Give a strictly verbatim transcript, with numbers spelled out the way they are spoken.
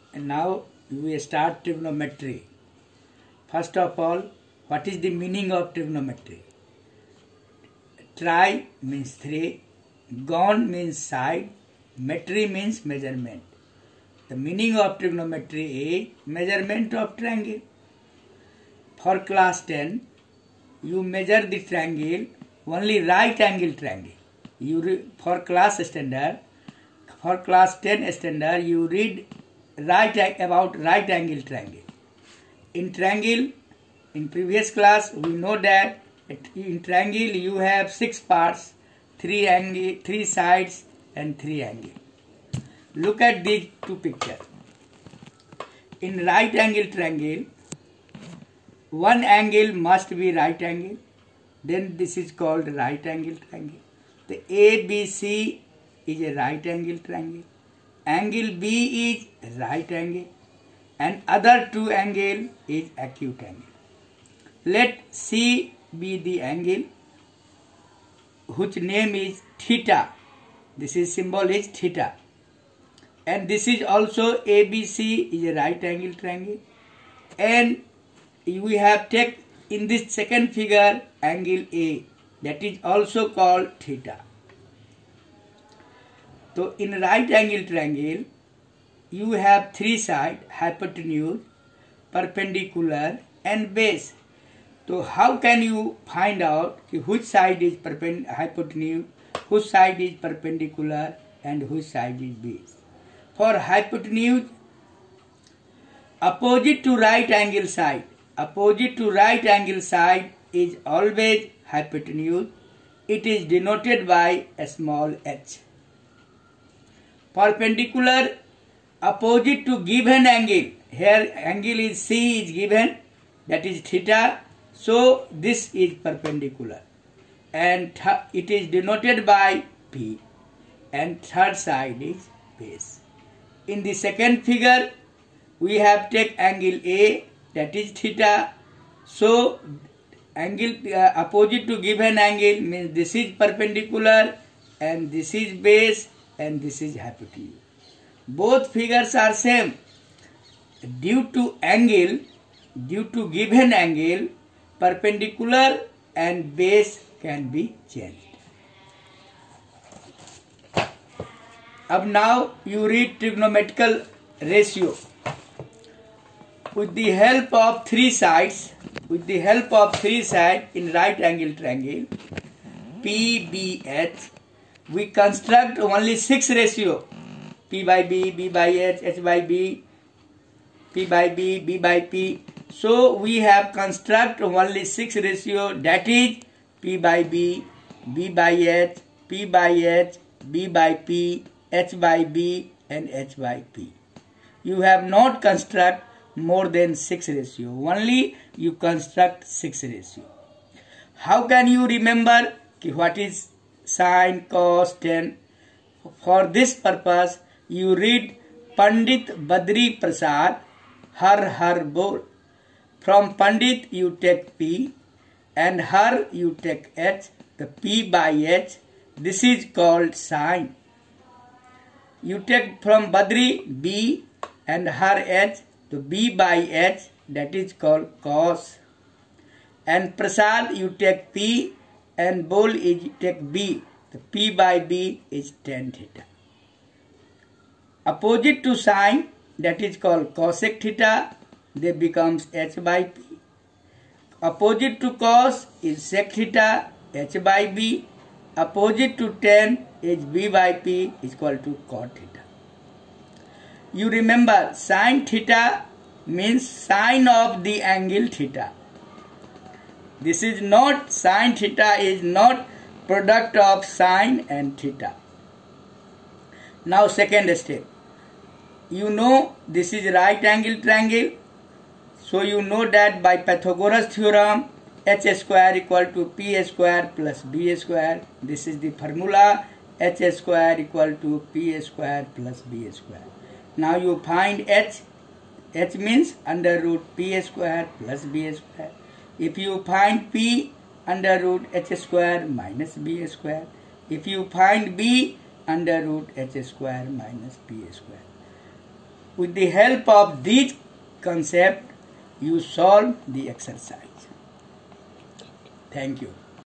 And now we start trigonometry. First of all, what is the meaning of trigonometry? Tri means three, gon means side, metry means measurement. The meaning of trigonometry is measurement of triangle. For class ten, you measure the triangle, only right angle triangle. You re, for class standard, for class ten standard, you read right about right angle triangle. In triangle, in previous class, we know that in triangle you have six parts, three angle, three sides, and three angles. Look at these two pictures. In right angle triangle, one angle must be right angle. Then this is called right angle triangle. The A B C is a right angle triangle. Angle B is right angle. And other two angle is acute angle. Let C be the angle whose name is theta. This is symbol is theta. And this is also A B C is a right angle triangle. And we have taken in this second figure angle A, that is also called theta. So in right angle triangle, you have three sides, hypotenuse, perpendicular, and base. So how can you find out which side is perpendicular, hypotenuse, which side is perpendicular, and which side is base? For hypotenuse, opposite to right angle side, opposite to right angle side is always hypotenuse. It is denoted by a small h. Perpendicular, opposite to given angle, here angle is C is given, that is theta, so this is perpendicular, and it is denoted by P, and third side is base. In the second figure, we have take angle A, that is theta, so angle uh, opposite to given angle means this is perpendicular, and this is base, and this is hypotenuse. Both figures are same. Due to angle, due to given angle, perpendicular and base can be changed. अब now you read trigonometrical ratio. With the help of three sides, with the help of three sides in right angle triangle, P, B, H, we construct only six ratio. P by B, B by H, H by B, P by B, B by P. So we have construct only six ratio, that is P by B, B by H, P by H, B by P, H by B, and H by P. You have not construct more than six ratio. Only you construct six ratio. How can you remember what is sine, cos, tan? For this purpose, you read Pandit Badri Prasad, Har Har Bol. From Pandit you take P, and Har you take H, the P by H. This is called sine. You take from Badri B and Har H, the B by H, that is called cos. And Prasad you take P, and Bol is take B, the P by B is tan theta. Opposite to sine, that is called cosec theta, they becomes H by P. Opposite to cos is sec theta, H by B. Opposite to tan is B by P is equal to cot theta. You remember sine theta means sine of the angle theta. This is not, sine theta is not product of sine and theta. Now second step. You know this is right angle triangle. So you know that by Pythagoras theorem, h square equal to p square plus b square. This is the formula, h square equal to p square plus b square. Now you find h. H means under root p square plus b square. If you find p, under root h square minus b square. If you find b, under root h square minus b square. With the help of these concepts, you solve the exercise. Thank you.